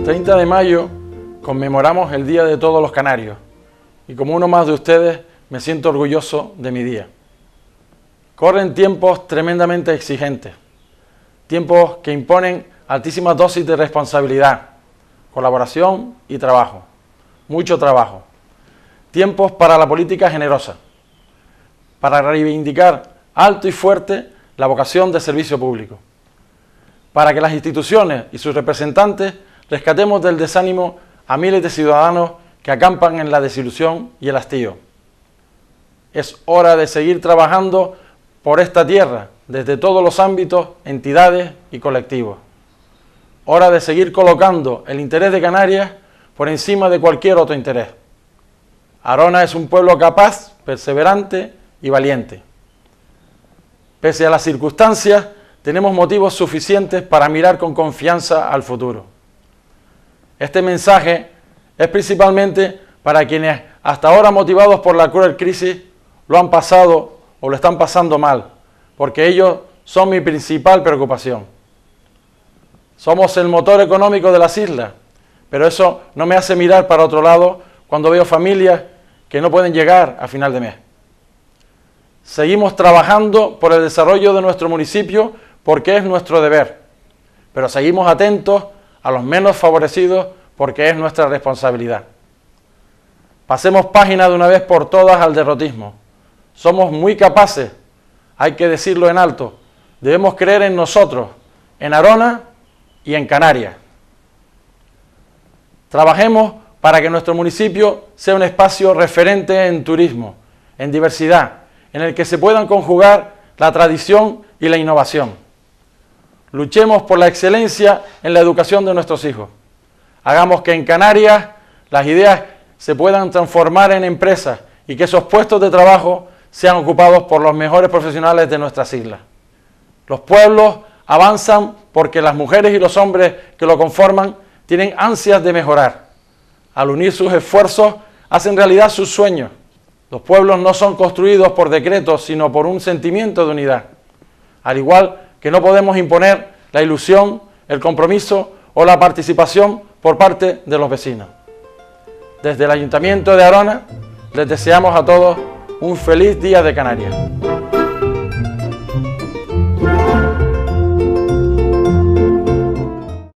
30 de mayo conmemoramos el Día de Todos los Canarios y como uno más de ustedes me siento orgulloso de mi día. Corren tiempos tremendamente exigentes, tiempos que imponen altísimas dosis de responsabilidad, colaboración y trabajo, mucho trabajo. Tiempos para la política generosa, para reivindicar alto y fuerte la vocación de servicio público, para que las instituciones y sus representantes rescatemos del desánimo a miles de ciudadanos que acampan en la desilusión y el hastío. Es hora de seguir trabajando por esta tierra desde todos los ámbitos, entidades y colectivos. Hora de seguir colocando el interés de Canarias por encima de cualquier otro interés. Arona es un pueblo capaz, perseverante y valiente. Pese a las circunstancias, tenemos motivos suficientes para mirar con confianza al futuro. Este mensaje es principalmente para quienes hasta ahora, motivados por la cruel crisis, lo han pasado o lo están pasando mal, porque ellos son mi principal preocupación. Somos el motor económico de las islas, pero eso no me hace mirar para otro lado cuando veo familias que no pueden llegar a final de mes. Seguimos trabajando por el desarrollo de nuestro municipio porque es nuestro deber, pero seguimos atentos a los menos favorecidos porque es nuestra responsabilidad. Pasemos página de una vez por todas al derrotismo. Somos muy capaces, hay que decirlo en alto, debemos creer en nosotros, en Arona y en Canarias. Trabajemos para que nuestro municipio sea un espacio referente en turismo, en diversidad, en el que se puedan conjugar la tradición y la innovación. Luchemos por la excelencia en la educación de nuestros hijos. Hagamos que en Canarias las ideas se puedan transformar en empresas y que esos puestos de trabajo sean ocupados por los mejores profesionales de nuestras islas. Los pueblos avanzan porque las mujeres y los hombres que lo conforman tienen ansias de mejorar. Al unir sus esfuerzos, hacen realidad sus sueños. Los pueblos no son construidos por decretos, sino por un sentimiento de unidad. Al igual que no podemos imponer la ilusión, el compromiso o la participación por parte de los vecinos. Desde el Ayuntamiento de Arona, les deseamos a todos un feliz Día de Canarias.